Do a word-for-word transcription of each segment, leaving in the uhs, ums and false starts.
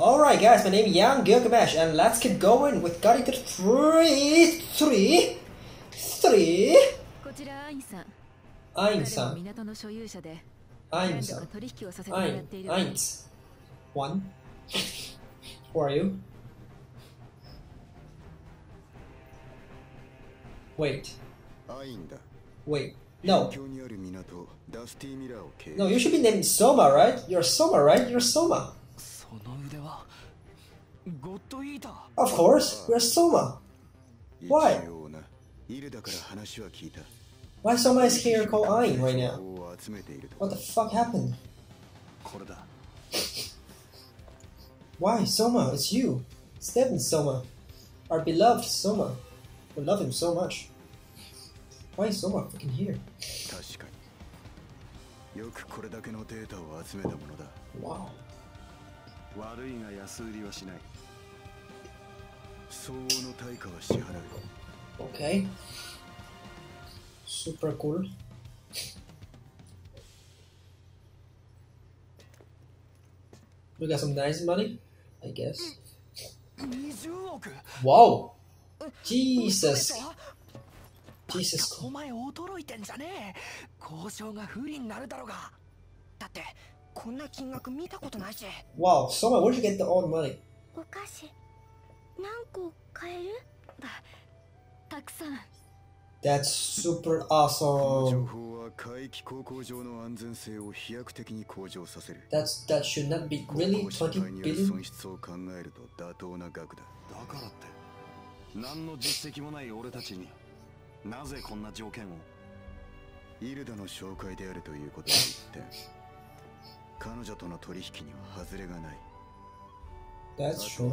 Alright guys, my name is Young Gilgamesh and let's get going with Guardian three, three, three. Ain-san. Ain-san. Ain, Ains. One. Who are you? Wait. Wait. No. No, you should be named Soma, right? You're Soma, right? You're Soma. Of course, we're Soma. Why? Why Soma is here called Ain right now? What the fuck happened? Why Soma? It's you. It's Devin Soma. Our beloved Soma. We love him so much. Why is Soma freaking here? Wow. Okay. Super cool. We got some nice money, I guess. Wow! Jesus! Jesus. Wow, Soma, where'd you get the all the money? That's super awesome. That's that should not be really twenty billion. That's true.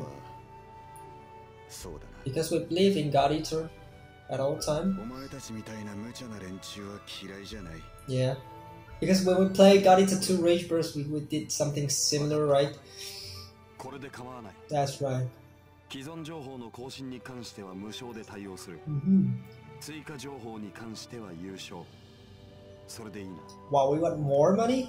Because we believe in God Eater at all time. Yeah. Because when we played God Eater two Rage Burst, we, we did something similar, right? That's right. Mm-hmm. Wow, we want more money?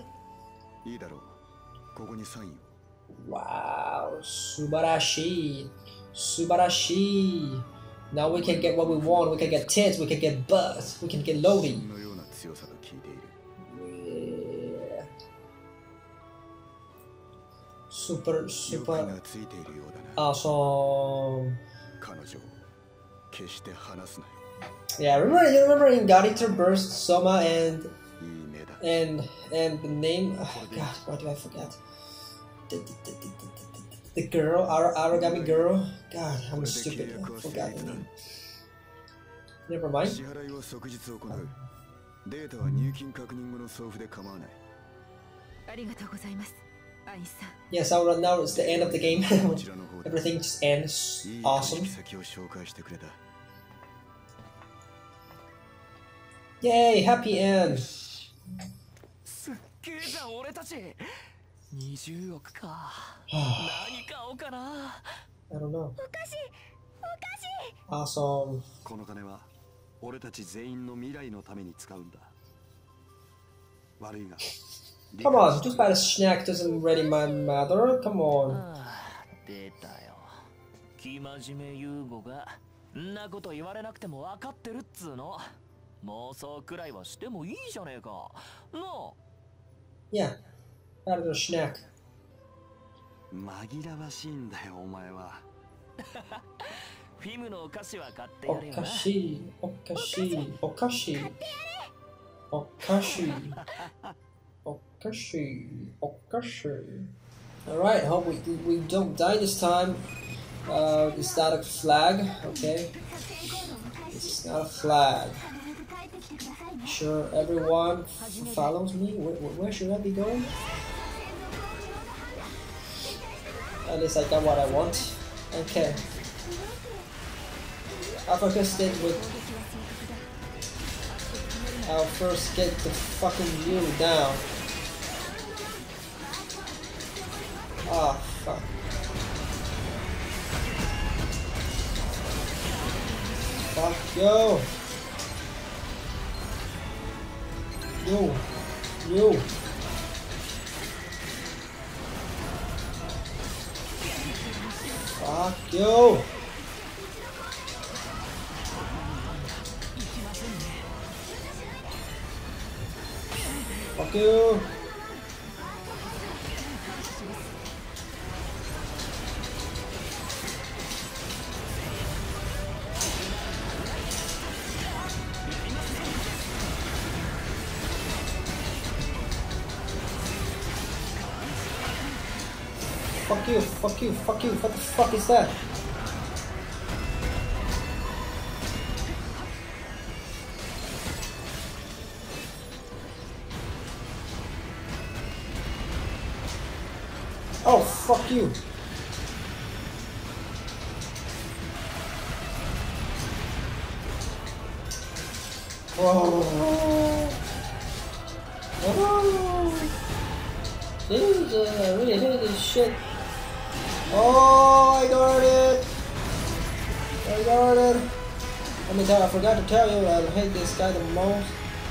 Wow, Subarashi. Subarashi. Now we can get what we want. We can get tits, we can get butts, we can get Lodi. Yeah. Super, super awesome. Yeah, remember you remember in God Eater Burst, Soma and and and the name, oh god, why do I forget? The, the, the, the, the, the girl, our Aragami girl. God, I'm stupid. I forgot the name. Never mind. Yes, our now it's the end of the game. Everything just ends. Awesome. Yay, happy end. I don't know. Awesome. Come on, just buy the snack doesn't ready my mother. Come on. Yeah, buy the snack. Okashi, Okashi, Okashi, Okashi, Okashi, Okashi. Alright, hope we, we don't die this time. Uh, it's not a flag, okay? It's not a flag. Sure, everyone follows me. Where, where should I be going? At least I got what I want. Okay. I'll focus it with. I'll first get the fucking view down. Ah, fuck. Fuck, yo! Yo! Yo! Fuck you! Fuck you! Fuck you, fuck you, fuck you, what the fuck is that? Oh, fuck you. Oh. Oh. This is uh, really hate this shit. Oh, I got it! I got it! Let me tell you, I forgot to tell you, I hate this guy the most.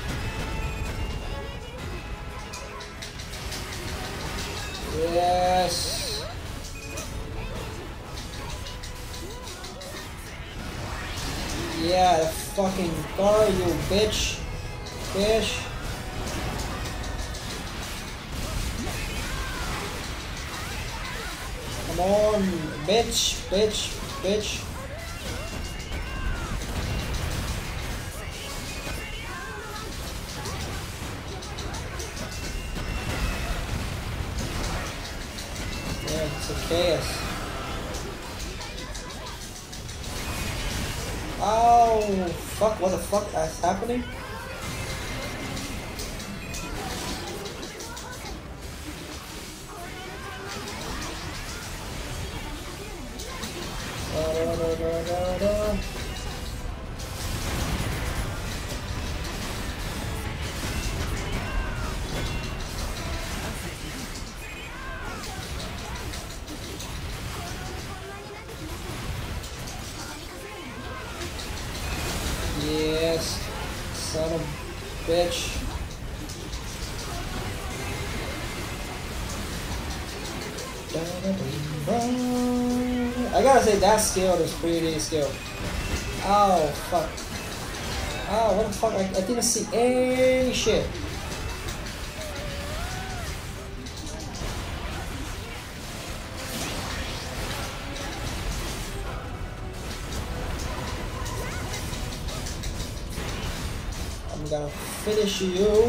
Yes! Yeah, the fucking car, you bitch! Bitch! Come on, bitch, bitch, bitch. Yeah, it's a chaos. Oh, fuck, what the fuck is happening? Da, da, da, da, da. Yes, son of a bitch. Da, da, da, da. I gotta say that skill is pretty skilled. Oh fuck. Oh, what the fuck? I, I didn't see any shit. I'm gonna finish you.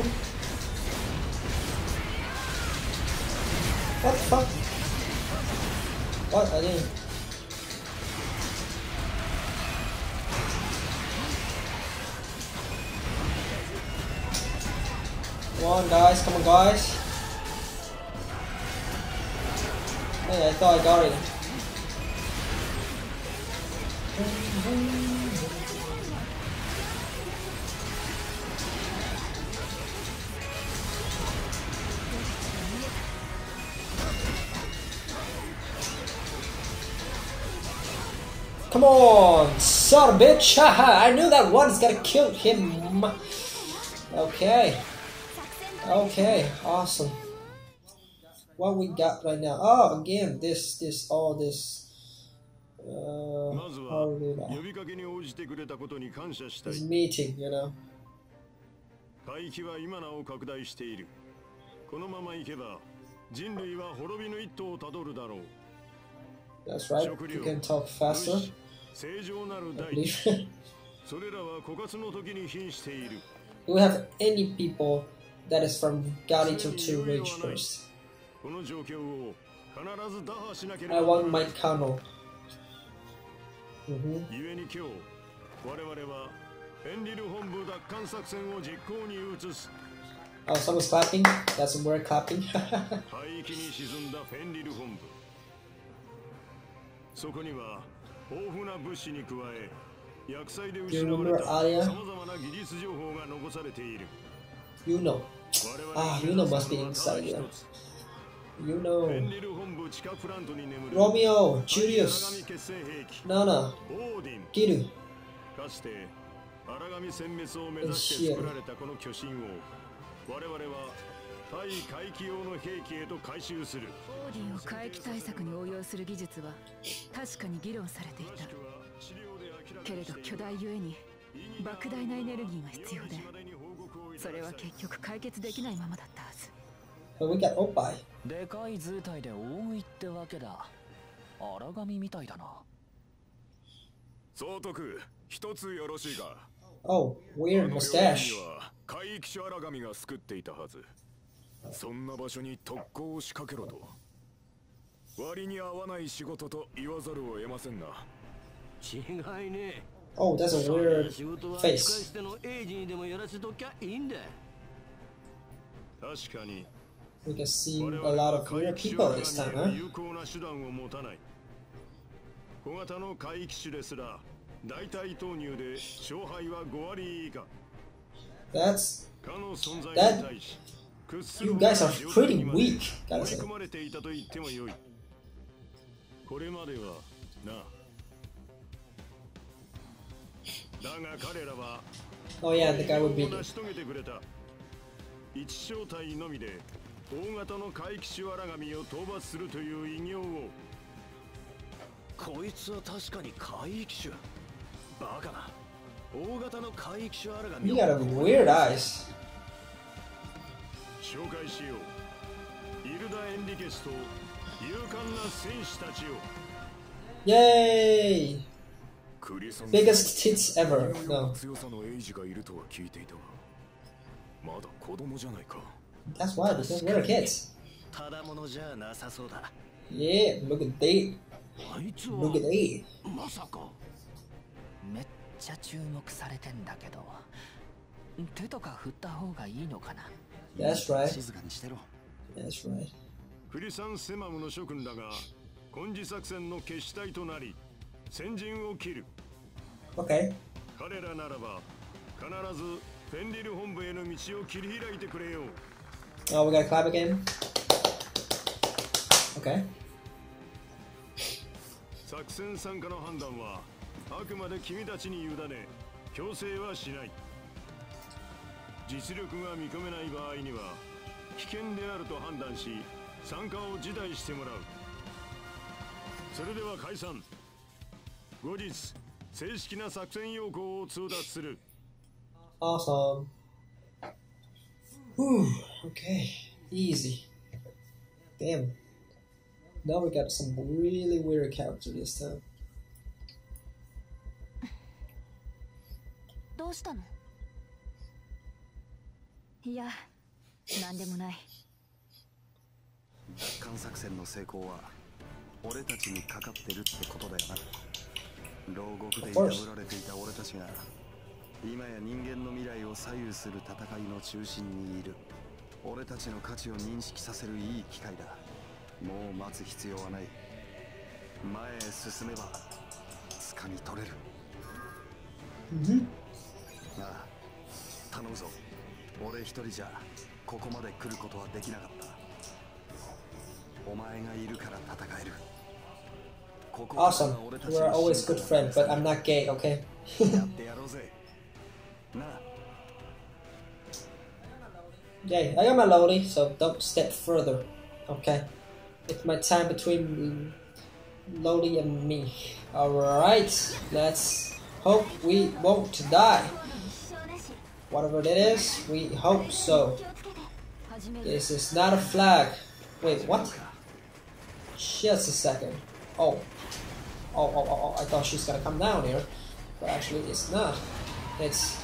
What the fuck? What? I didn't. Come on, guys. Come on, guys. Hey, I thought I got it. Come on, son of a bitch! Haha, I knew that one's gonna kill him. Okay. Okay, awesome. What we got right now? Oh, again, this, this, all this. Uh, how do we do that? This meeting, you know. That's right, you can talk faster. I believe. Do we have any people that is from Galito to Rage first? I want my Kano. Mm-hmm. Oh, someone's clapping? That's we're clapping. Do you remember Aya? You know. Ah, you know must be inside here. You know. Romeo, Julius, Nana, Giru, and Shia. 対回帰用の兵器へと回収する。 オーディンを回帰対策に応用する技術は確かに議論されていた。けれど巨大ゆえに莫大なエネルギーが必要で、それは結局解決できないままだったはず。 But we got Opie. でかい図体で大食いってわけだ。荒神みたいだな。 総督、一つよろしいか。 Oh, weird mustache. 海域種荒神が救っていたはず。そんな場所に特攻を仕掛けろと。割に合わない仕事と言わざるを得ませんな。 違いね。 Oh, that's a weird 仕事は face. 使い捨てのエイジにでもやらせときゃいいんだ。 確かに。 We can see a lot of weird people this time, huh? 有効な手段を持たない。小型の海域種ですら大体投入で勝敗はご割以下。 That's かの存在に対し、 you guys are pretty weak, gotta 追い say. 込まれていたと言ってもよい。これまではな。だが彼らは Oh yeah, the guy would be. 成し遂げてくれた。一小隊のみで大型の海域種荒神を討伐するという偉業を。 こいつは確かに海域種。バカな。大型の海域種荒神 You got a weird eyes. 紹介しよう。イルダ・エンリケスと勇敢な戦士たちを。 Yay! クリソン Biggest tits ever. No, 強さのエイジがいるとは聞いていたが、まだ子供じゃないか。 that's why because we're kids. ただものじゃなさそうだ。 Yeah, look at they. あいつ Look は at they. まさか。 めっちゃ注目されてんだけど、手とか振った方がいいのかな。 That's right. 静かにしてろ。 That's right. クリサン・セマムの諸君だが、根治作戦の決死隊となり先陣を切る。 Okay. 彼らならば必ずフェンリル本部への道を切り開いてくれよう。 Oh, we gotta clap again. Okay. 作戦参加の判断はあくまで君たちに委ね、強制はしない。実力が認めない場合には危険であると判断し参加を辞退してもらう。それでは解散。後日正式な作戦要項を通達する。 Awesome. Whew. Okay. Easy. Damn. Now we got some really weird character this time. どうしたの？いや、なんでもない。 奪還作戦の成功は俺たちにかかってるってことだよな。牢獄で破られていた俺たちが今や人間の未来を左右する戦いの中心にいる。俺たちの価値を認識させるいい機会だ。もう待つ必要はない。前へ進めば掴み取れる。 Mm-hmm. ああ、頼むぞ。俺一人じゃここまで来ることはできなかった。お前がいるから戦える。 Awesome. We're always good friends, but I'm not gay, okay? やってやろうぜ。なあ。 Yay, I got my Loli, so don't step further, okay? It's my time between Loli and me. Alright, let's hope we won't die. Whatever it is, we hope so. This is not a flag. Wait, what? Just a second. Oh. Oh, oh, oh, oh, I thought she's gonna come down here. But actually, it's not. It's...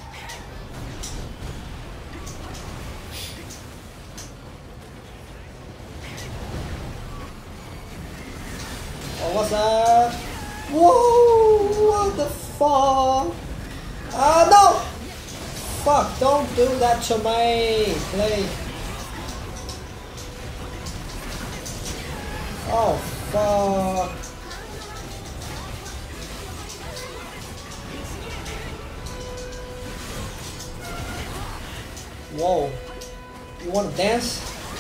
Oh, what's that? Whoa! What the fuck? Ah, no! Fuck, don't do that to me, please. Oh, fuck. Whoa. You wanna dance?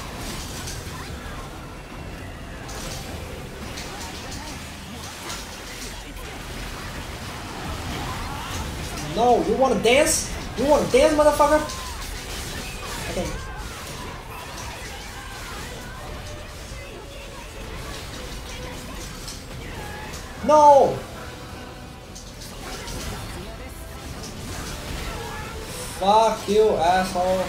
No, you wanna dance? You wanna dance, motherfucker? Okay. No! Fuck you, asshole.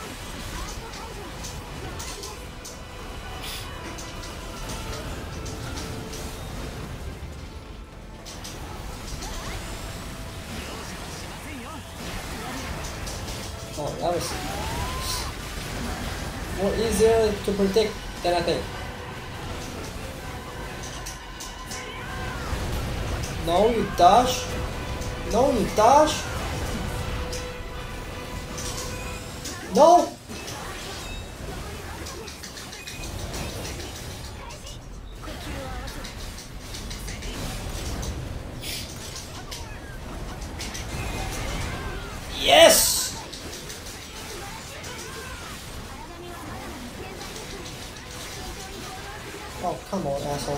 Oh, that was more easier to predict than I think. No, you dodge. No, you dodge. No! Yes! Oh, come on, asshole.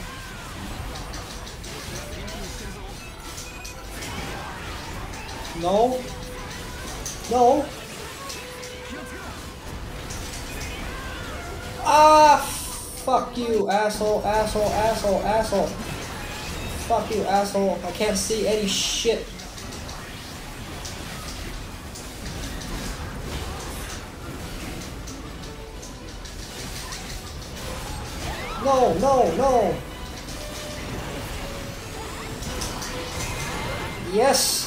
No. No. Ah, fuck you, asshole, asshole, asshole, asshole. Fuck you, asshole. I can't see any shit. No, no, no. Yes.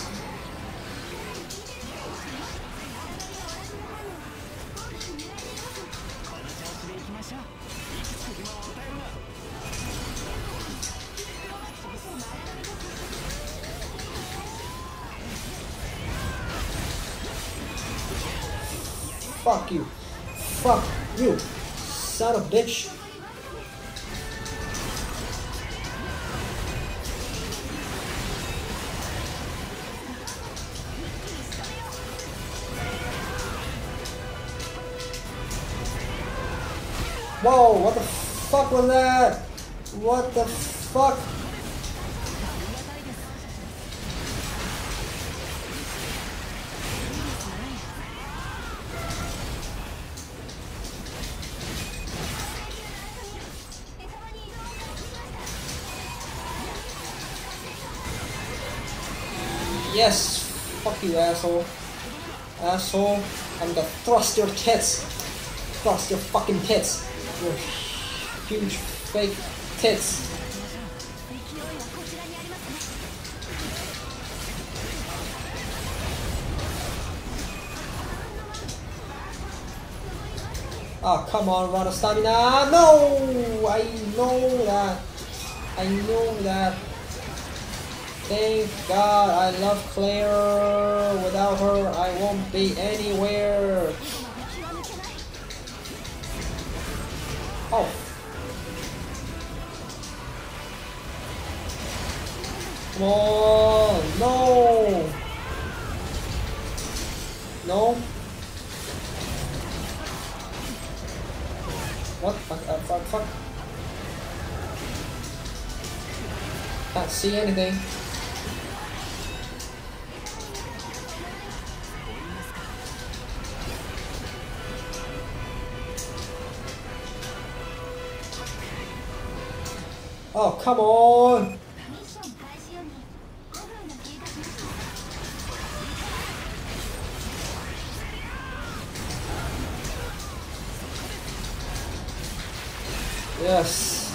Fuck you. Fuck you. Son of a bitch. Whoa, what the fuck was that? What the fuck? Yes, fuck you, asshole. Asshole, I'm gonna thrust your tits. Thrust your fucking tits. Your huge fake tits. Oh, come on, run a stamina. No! I know that. I know that. Thank God I love Claire. Without her, I won't be anywhere. Oh. Come on. No. No. What? Fuck, uh, fuck, fuck. Can't see anything. Oh, come on! Yes.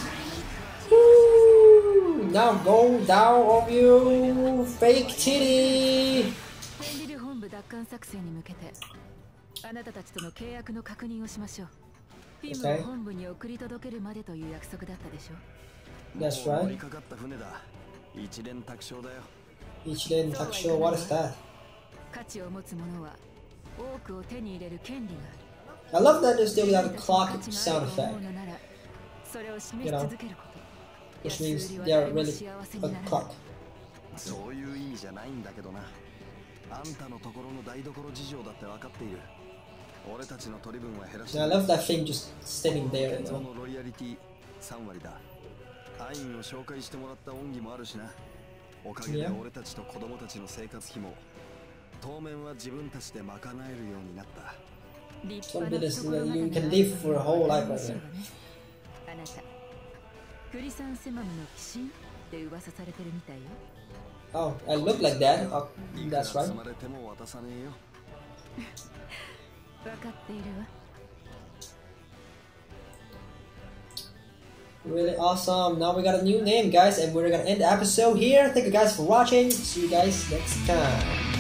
Woo! Now go down on you, fake titty! ペンリル本部奪還作戦に向けてあなたたちとの契約の確認をしましょう。フィムを本部に送り届けるまでという約束だったでしょ。 That's right. 一連卓勝だよ。一連卓勝 What is that? 価値を持つ者は多くを手に入れる権利がある。 I love that they're still without a clock sound effect. それを示し続けること。 Which means they are really a clock. そういう意味じゃないんだけどな。あんたのところの台所事情だって分かっている。俺たちの取り分は減らして。 I love that thing just standing there. そのロイヤリティさん割だ。アインを紹介してもらった恩義もあるしな。おかげで俺たちと子供たちの生活費も当面は自分たちで賄えるようになった。 Some business you can live for a whole life right now. あなたクリサンセマムの騎士でって噂されてるみたいよ。 Oh, I look like that. Oh, いくら that's right. 積まれても渡さねえよ。 分かっているわ。 Really awesome. Now we got a new name, guys, and we're gonna end the episode here. Thank you guys for watching. See you guys next time.